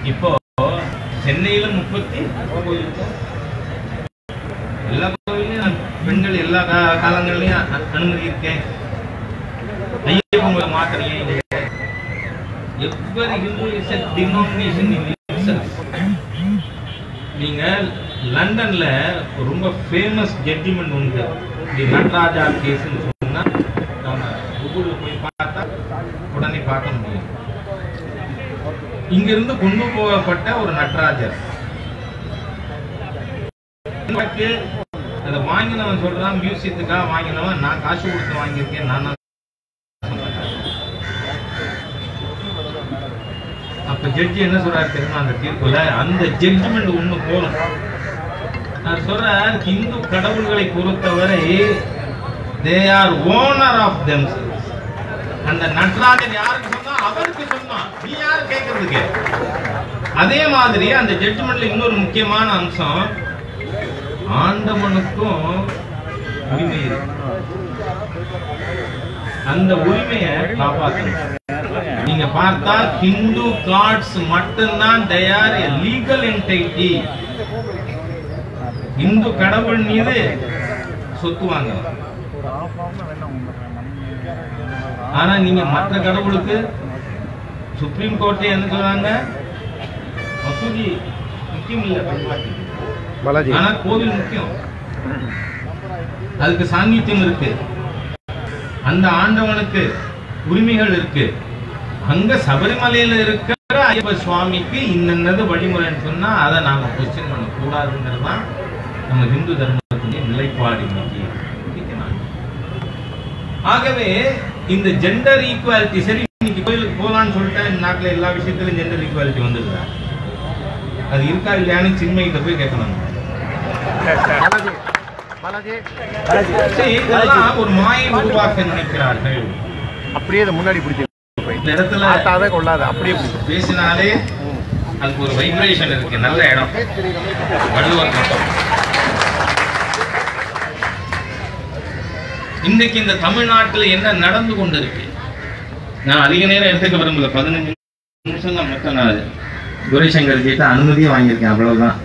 இப்போ சென்னையில 30 கோயில் எல்லா கோயிலையும் பெண்கள் எல்லா காலங்கள்லயும் அனுமதி இருக்கேன். ஐயப்பங்களை மாத்திரையே every Hindu is a denomination in itself. நீங்க லண்டன்ல ரொம்ப ஃபேமஸ் ஜட்ஜ்மெண்ட் உண்டு, தி நட்ராஜா கேஸ்னு சொன்னா நம்ம கூகுள்ல போய் பார்த்தா உடனே பார்க்க முடியும். இங்கிருந்து கொண்டு போகப்பட்ட ஒரு நடராஜர் அதை வாங்கினவன் சொல்றான், மியூசியத்துக்காக வாங்கினவன், நான் காசு கொடுத்து வாங்கியிருக்கேன். நான் அப்ப ஜட்ஜி என்ன சொல்றாரு தெரியுமா அந்த தீர்ப்புல? அந்த ஜட்ஜ்மெண்ட் ஒண்ணு போதும். நான் சொல்றேன், இந்து கடவுள்களை பொறுத்தவரை they are owner of themselves. அந்த நடராஜர் யாருக்கு சொன்னா அவருக்கு சொன்னா, நீ யாரு கேட்கறதுக்கு? அதே மாதிரி அந்த ஜட்ஜ்மெண்ட்ல இன்னொரு முக்கியமான அம்சம், ஆண்டவனுக்கும் உரிமை இருக்கு. அந்த உரிமையை காப்பாற்றணும். நீங்க பார்த்தா ஹிந்து காட்ஸ் மட்டும்தான் they are a legal entity. Hindu கடவுள் மீது சொத்து வாங்கலாம். ஆனா நீங்க மற்ற கடவுளுக்கு சுப்ரீம் கோர்ட்டே என்ன சொல்றாங்க, மசூதி முக்கியம் இல்ல, ஆனா கோவில் முக்கியம். அதுக்கு சாங்கித்யம் இருக்கு, அந்த ஆண்டவனுக்கு உரிமைகள் இருக்கு. அங்க சபரிமலையில இருக்கிற ஐயப்ப சுவாமிக்கு இன்னது வழிமுறைன்னு சொன்னா அதை நாம கொஸ்டின் பண்ண கூடாதுங்கிறது தான் நம்ம இந்து தர்மத்தினுடைய நிலைப்பாடு. ஆகவே இந்த ஜெண்டர் ஈக்குவாலிட்டி, சரி இன்னைக்கு கோயிலுக்கு போகலான்னு சொல்லிட்டேன், இந்த நாட்டில் எல்லா விஷயத்திலும் ஜெண்டர் ஈக்குவாலிட்டி வந்துடுதா? அது இருக்கா இல்லையான்னு சின்மையிட்ட போய் கேட்கணும். ஒரு மாயை உருவாக்க நினைக்கிறார்கள். அப்படியே முன்னாடி பிடிச்சி இந்த இடத்துல கொள்ளாது, அப்படியே பேசினாலே அதுக்கு ஒரு வைப்ரேஷன் இருக்கு. நல்ல இடம் வள்ளுவர் மட்டும். இன்றைக்கு இந்த தமிழ்நாட்டில் என்ன நடந்து கொண்டு இருக்கு, நான் அதிக நேரம் எடுத்துக்க விரும்பல. 15 நிமிஷம் தான் மொத்தம். நான் துரைசங்கர் கிட்ட அனுமதியை வாங்கியிருக்கேன், அவ்வளவுதான்.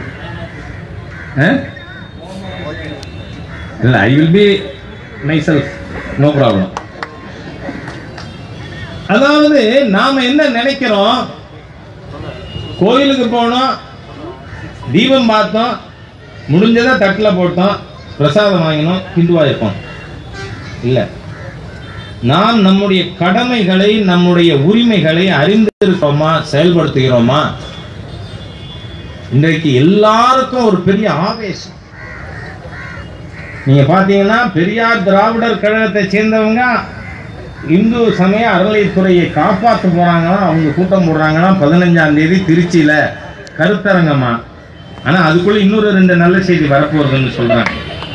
இல்ல, I will be myself, no problem. அதாவது நாம என்ன நினைக்கிறோம், கோயிலுக்கு போனோம், தீபம் பார்த்தோம், முடிஞ்சதை தட்டில் போட்டோம், பிரசாதம் வாங்கினோம், ஹிந்துவா இருப்போம். இல்ல, நாம் நம்முடைய கடமைகளை, நம்முடைய உரிமைகளை அறிந்திருக்கிறோமா, செயல்படுத்துகிறோமா? இன்றைக்கு எல்லாருக்கும் ஒரு பெரிய ஆவேசம். நீங்க பாத்தீங்கன்னா பெரியார் திராவிடர் கழகத்தை சேர்ந்தவங்க இந்து சமய அறநிலையத்துறையை காப்பாற்ற போறாங்கன்னா, அவங்க கூட்டம் போடுறாங்கன்னா 15ஆம் தேதி திருச்சியில கருத்தரங்கமா. ஆனா அதுக்குள்ள இன்னொரு 2 நல்ல செய்தி வரப்போறதுன்னு சொல்றாங்க.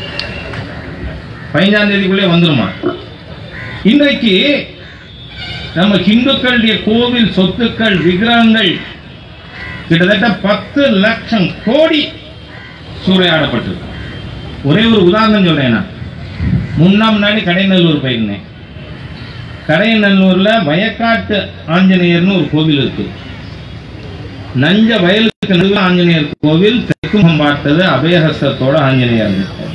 15ஆம் தேதிக்குள்ளே வந்துருமா? இன்றைக்கு நம்ம இந்துக்களுடைய கோவில் சொத்துக்கள், விக்கிரகங்கள் கிட்டத்தட்ட 10 லட்சம் கோடி சூறையாடப்பட்டிருக்கு. ஒரே ஒரு உதாரணம் சொல்றேன். முன்னாடி கடைநல்லூர் போயிருந்தேன். கடைநல்லூர்ல வயக்காட்டு ஆஞ்சநேயர்னு ஒரு கோவில் இருக்கு. நஞ்ச வயலுக்கு நடுவில் ஆஞ்சநேயர் கோவில், தெற்கு பார்த்தது அபயஹஸ்தத்தோட ஆஞ்சநேயர்.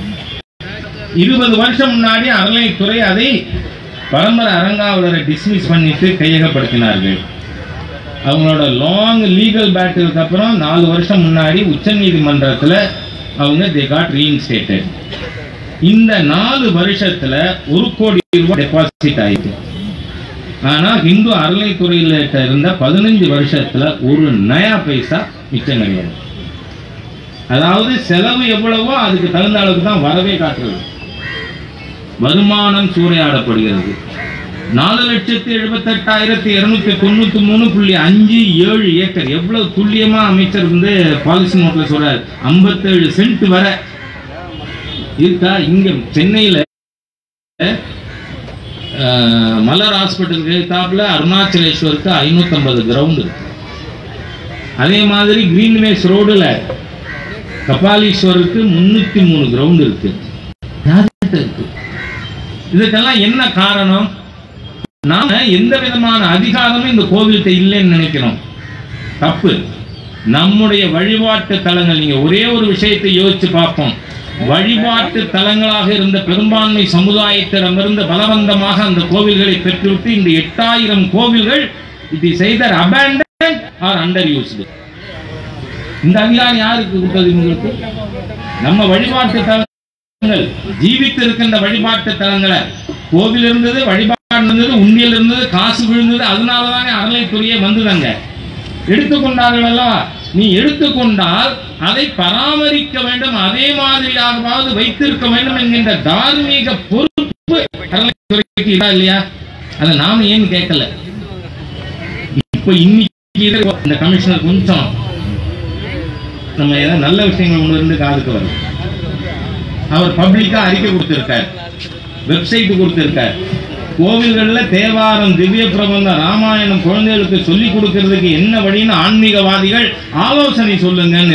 20 வருஷம் முன்னாடி அறநிலையத்துறை அதை பரம்பரை அரங்காவலரை டிஸ்மிஸ் பண்ணிட்டு கையகப்படுத்தினார்கள். அவங்களோட லாங் லீகல் பேட்டிலுக்கு அப்புறம் 4 வருஷம் முன்னாடி உச்ச நீதிமன்றத்தில் அவங்க they got reinstated. இந்த 4 வருஷத்துல 1 கோடி ரூபாய் டெபாசிட் ஆயிட்டு. ஆனா இந்து அறநிலையத்துறையில இருந்த 15 வருஷத்துல 1 நயா பைசா மிச்சம் கிடையாது. அதாவது செலவு எவ்வளவோ அதுக்கு தகுந்த அளவுக்கு தான் வரவே காட்டுறது. வருமானம் சூறையாடப்படுகிறது. 4,78,293.57 ஏக்கர். எவ்வளவு துல்லியமா அமைச்சர் வந்து பாலிசி நோட்ல சொல்றாரு. 57 சென்ட் வர இருக்கா. இங்க சென்னையில மலர் ஹாஸ்பிட்டலுக்கு எதிர்த்தாப்புல அருணாச்சலேஸ்வருக்கு 550 கிரவுண்ட் இருக்கு. அதே மாதிரி கிரீன்வேஸ் ரோடுல கபாலீஸ்வருக்கு 303 கிரவுண்ட் இருக்கு. இதுக்கெல்லாம் என்ன காரணம்? நாம எந்த விதமான அதிகாரமும் இந்த கோவிலுக்கு இல்லைன்னு நினைக்கிறோம். தப்பு. நம்முடைய வழிபாட்டு தலங்கள், நீங்க ஒரே ஒரு விஷயத்தை யோசிச்சு பார்ப்போம். வழிபாட்டு தலங்களாக இருந்த பெரும்பான்மை சமுதாயத்திடமிருந்து பலவந்தமாக அந்த கோவில்களை பெற்றுவிட்டு இந்த 8000 கோவில்கள் it is either abandoned or underused. இந்த அதிகாரம் யாருக்கு கொடுத்தது? உங்களுக்கு. நம்ம வழிபாட்டு தலங்கள், ஜீவித்து இருக்கின்ற வழிபாட்டு தலங்களை, கோவில் இருந்தது, வழிபாடு இருந்தது, உண்டியல் இருந்தது, காசு விழுந்தது, அதனாலதானே அறநிலைத்துறையே வந்ததுங்க. எடுத்துக்கொண்டார்கள் அல்லவா? நீ எடுத்துக்கொண்டால் அதை பராமரிக்க வேண்டும், அதே மாதிரியாகவாவது வைத்திருக்க வேண்டும் என்கின்ற தார்மீக பொறுப்பு அறநிலைத்துறைக்கு இல்லையா? அதை நாம ஏன் கேட்கல? இப்ப இன்னைக்கு இந்த கமிஷனர் கொஞ்சம் நம்ம ஏதாவது நல்ல விஷயங்கள் ஒன்று இருந்து காதுக்கு வரும். அவர் பப்ளிக்கா அறிக்கை கொடுத்திருக்கார், வெப்சைட் கொடுத்திருக்கார். கோவில்கள்ல தேவாரம், திவ்ய பிரபந்தம், ராமாயணம் குழந்தைகளுக்கு சொல்லி கொடுக்கிறதுக்கு என்ன வழின்னு ஆன்மீகவாதிகள் ஆலோசனை சொல்லுங்கன்னு.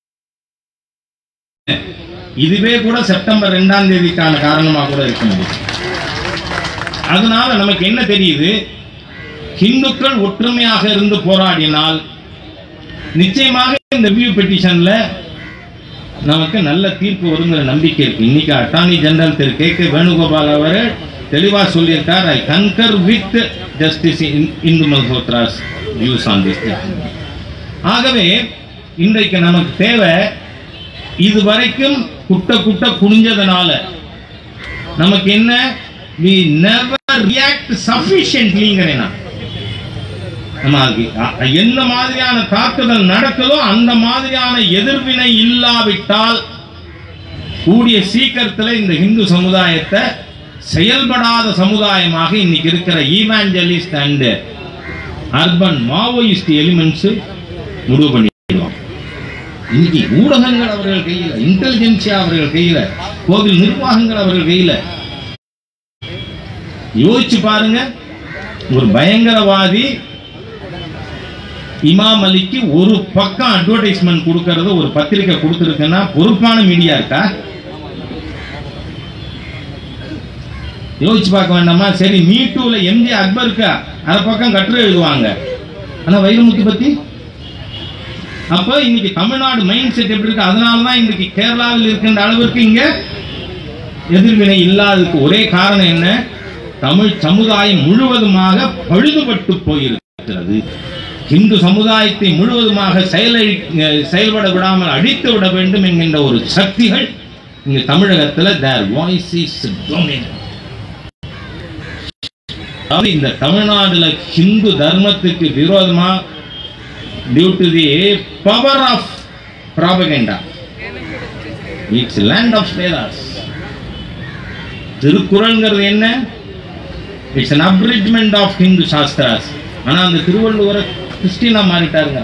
இதுவே கூட செப்டம்பர் 2ஆம் தேதிக்கான காரணமா கூட இருக்க முடியும். அதனால நமக்கு என்ன தெரியுது? இந்துக்கள் ஒற்றுமையாக இருந்து போராடினால் நிச்சயமாக இந்த ரிவ்யூ பெட்டிஷன்ல நமக்கு நல்ல தீர்ப்பு வருங்கிற நம்பிக்கை இருக்கு. இன்னைக்கு attorney general Thiru K Venugopal அவர் தெளிவா சொல்லியிருக்கார், I concur with justice Indu Malhotra's views on this. ஆகவே இன்றைக்கு நமக்கு தேவை, இதுவரைக்கும் குட்ட குனிஞ்சதனால நமக்கு என்ன, we never react sufficientlyங்கிறேன். என்ன மாதிரியான தாக்குதல் நடக்குதோ அந்த மாதிரியான எதிர்வினை இல்லாவிட்டால் கூடிய சீக்கிரத்தில் இந்த இந்து சமுதாயத்தை செயல்படாத சமுதாயமாக இன்னைக்கு இருக்கிற evangelist and urban Maoist elements முடிவு பண்ணிடுவாங்க. இன்னைக்கு ஊடகங்கள் அவர்கள் கையில், இன்டெலிஜென்சியா அவர்கள் கையில, கோவில் நிர்வாகங்கள் அவர்கள் கையில. யோசிச்சு பாருங்க, ஒரு பயங்கரவாதி இமாம் அலிக்கு ஒரு பக்கம் அட்வர்டைஸ்மெண்ட் கொடுக்கறது ஒரு பத்திரிகை கொடுத்திருக்குன்னா பொறுப்பான மீடியா இருக்கா? யோசிச்சு பார்க்க வேண்டாமா? சரி, மீட்டூல எம்ஜி அக்பருக்கு அரை பக்கம் கட்டுரை எழுதுவாங்க, ஆனா வைரமுத்து பத்தி. அப்ப இன்னைக்கு தமிழ்நாடு மைண்ட் செட் எப்படி இருக்கு? அதனாலதான் இன்னைக்கு கேரளாவில் இருக்கின்ற அளவிற்கு இங்க எதிர்வினை இல்லாததுக்கு ஒரே காரணம் என்ன? தமிழ் சமுதாயம் முழுவதுமாக பழுதுபட்டு போயிருக்கிறது. இந்து சமுதாயத்தை முழுவதுமாக செயல்பட விடாமல் அடித்து விட வேண்டும் என்கின்ற ஒரு சக்திகள் இங்க தமிழகத்தில் their voice is dominant. இந்த தமிழ்நாடுல ஹிந்து தர்மத்துக்கு விரோதமா due to the power of propaganda, it's land of Vedas. திருக்குறள்ங்கிறது என்ன? It's an abridgment of Hindu Shastras. ஆனா அந்த திருவள்ளுவரை கிறிஸ்டினா மாறிட்டாருங்க.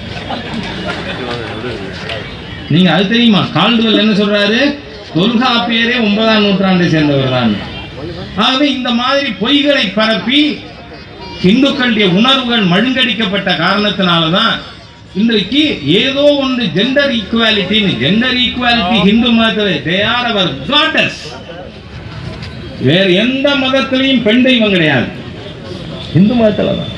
நீங்க அது தெரியுமா? கால்டுவெல் என்ன சொல்றாரு? தொல்காப்பியரே 9ஆம் நூற்றாண்டை சேர்ந்தவர் தான். ஆகவே இந்த மாதிரி பொய்களை பரப்பி இந்துக்களுடைய உணர்வுகள் மழுங்கடிக்கப்பட்ட காரணத்தினாலதான் இன்றைக்கு ஏதோ ஒன்று ஜெண்டர் ஈக்குவாலிட்டி ஹிந்து மதத்தில் they are our goddess. வேற எந்த மதத்திலையும் பெண் தெய்வம் கிடையாது, இந்து மதத்துல தான்.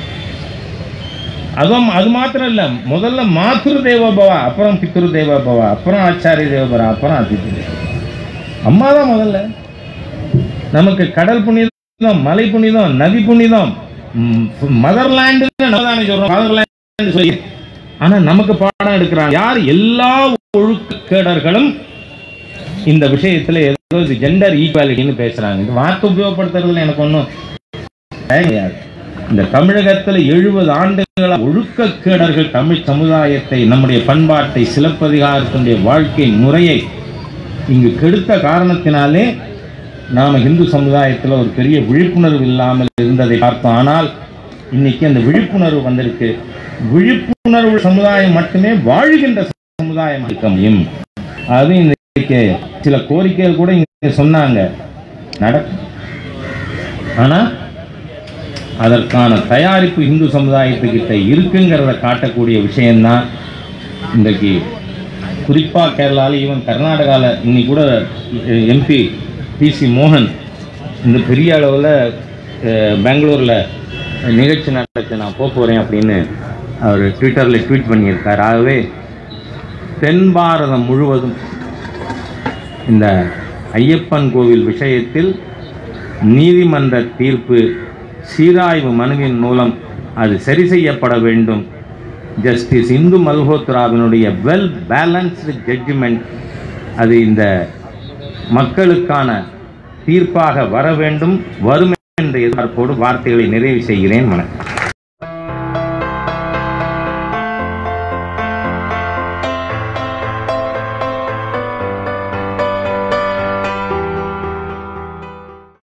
அது மாத்திரம் இல்ல, முதல்ல மாத்ரு தேவோபவா, அப்புறம் பித்ரு தேவோபவா, அப்புறம் ஆச்சாரிய தேவோபவா, அப்புறம் அதிதி தேவ. அம்மா தான் முதல்ல. நமக்கு கடல் புனிதம், மலை புனிதம், நதி புனிதம், மதர்லாண்டு சொல்றோம், சொல்லி. ஆனா நமக்கு பாடம் எடுக்கிறாங்க யார்? எல்லா ஒழுக்கேடர்களும் இந்த விஷயத்துல ஏதோ ஜெண்டர் ஈக்குவாலிட்டின்னு பேசுறாங்க. இந்த வார்த்தை உபயோகப்படுத்துறதுல எனக்கு ஒன்றும் கிடையாது. இந்த தமிழகத்தில் 70 ஆண்டுகள ஒழுக்கக்கேடர்கள் தமிழ் சமுதாயத்தை, நம்முடைய பண்பாட்டை, சிலப்பதிகாரத்தினுடைய வாழ்க்கை முறையை இங்கு கெடுத்த காரணத்தினாலே நாம இந்து சமுதாயத்தில் ஒரு பெரிய விழிப்புணர்வு இல்லாமல் இருந்ததை பார்த்தோம். ஆனால் இன்னைக்கு அந்த விழிப்புணர்வு வந்திருக்கு. விழிப்புணர்வு சமுதாயம் மட்டுமே வாழ்கின்ற சமுதாயம் இருக்க முடியும். அது இன்னைக்கு சில கோரிக்கைகள் கூட இங்க சொன்னாங்க, நடக்கும். ஆனா அதற்கான தயாரிப்பு இந்து சமுதாயத்துக்கிட்ட இருக்குங்கிறத காட்டக்கூடிய விஷயம்தான் இன்றைக்கு குறிப்பாக கேரளாவில், ஈவன் கர்நாடகாவில் இன்னைக்கு கூட எம்பி பிசி மோகன் இந்த பெரிய அளவில் பெங்களூரில் நிகழ்ச்சி நடத்த நான் போகிறேன் அப்படின்னு அவர் ட்விட்டரில் ட்வீட் பண்ணியிருக்கார். ஆகவே தென் பாரதம் முழுவதும் இந்த ஐயப்பன் கோவில் விஷயத்தில் நீதிமன்ற தீர்ப்பு சீராய்வு மனுவின் மூலம் அது சரி செய்யப்பட வேண்டும். ஜஸ்டிஸ் இந்து மல்ஹோத்ராவினுடைய வெல் பேலன்ஸ்டு ஜட்ஜ்மெண்ட் அது இந்த மக்களுக்கான தீர்ப்பாக வர வேண்டும், வரும் என்ற எதிர்பார்ப்போடு வார்த்தைகளை நிறைவு செய்கிறேன். வணக்கம்.